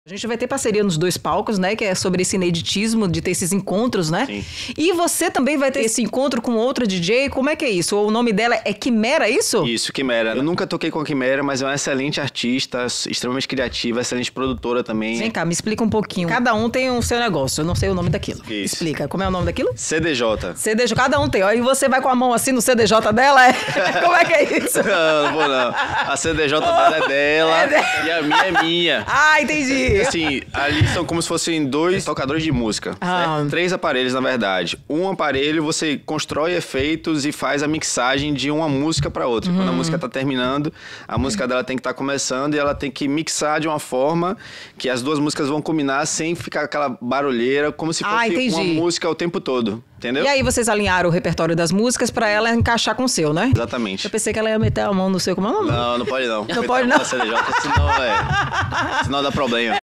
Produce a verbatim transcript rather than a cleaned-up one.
A gente vai ter parceria nos dois palcos, né? Que é sobre esse ineditismo, de ter esses encontros, né? Sim. E você também vai ter esse encontro com outra D J. Como é que é isso? O nome dela é Quimera, é isso? Isso, Quimera. Eu nunca toquei com a Quimera, mas é uma excelente artista, extremamente criativa, excelente produtora também. Vem cá, me explica um pouquinho. Cada um tem o seu negócio, eu não sei o nome daquilo. Isso. Explica, como é o nome daquilo? C D J. C D J, cada um tem. Aí você vai com a mão assim no C D J dela? É? Como é que é isso? Não, não vou não. A C D J dela é dela É de- e a minha é minha. Ah, entendi. Assim, ali são como se fossem dois tocadores de música. Ah. Certo? Três aparelhos, na verdade. Um aparelho, você constrói efeitos e faz a mixagem de uma música pra outra. Uhum. Quando a música tá terminando, a música dela tem que estar começando e ela tem que mixar de uma forma que as duas músicas vão combinar sem ficar aquela barulheira, como se Ah, fosse entendi. uma música o tempo todo. Entendeu? E aí vocês alinharam o repertório das músicas pra ela encaixar com o seu, né? Exatamente. Eu pensei que ela ia meter a mão no seu, como é o nome? Não, não pode não. Não pode, não. C D J, senão, é, senão dá problema.